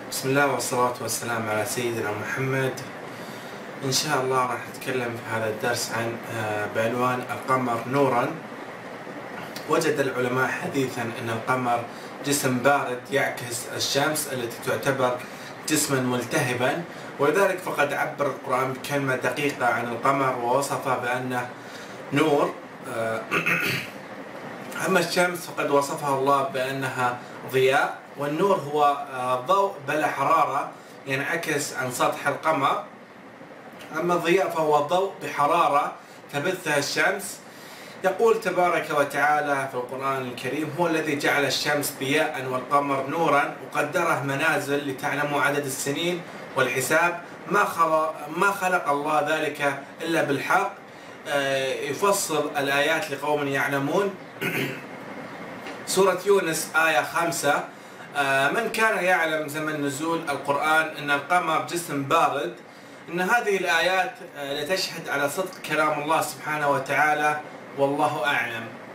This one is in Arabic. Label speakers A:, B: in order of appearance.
A: بسم الله والصلاة والسلام على سيدنا محمد. إن شاء الله راح نتكلم في هذا الدرس عن بعنوان القمر نورا. وجد العلماء حديثا أن القمر جسم بارد يعكس الشمس التي تعتبر جسما ملتهبا، ولذلك فقد عبر القرآن بكلمة دقيقة عن القمر ووصفه بأنه نور. أما الشمس فقد وصفها الله بأنها ضياء، والنور هو ضوء بلا حرارة ينعكس عن سطح القمر. أما الضياء فهو ضوء بحرارة تبثها الشمس. يقول تبارك وتعالى في القرآن الكريم: هو الذي جعل الشمس ضياء والقمر نورا وقدره منازل لتعلموا عدد السنين والحساب، ما خلق الله ذلك إلا بالحق. يفصل الآيات لقوم يعلمون. سورة يونس آية 5: من كان يعلم زمن نزول القرآن أن القمر جسم بارد. إن هذه الآيات لتشهد على صدق كلام الله سبحانه وتعالى، والله أعلم.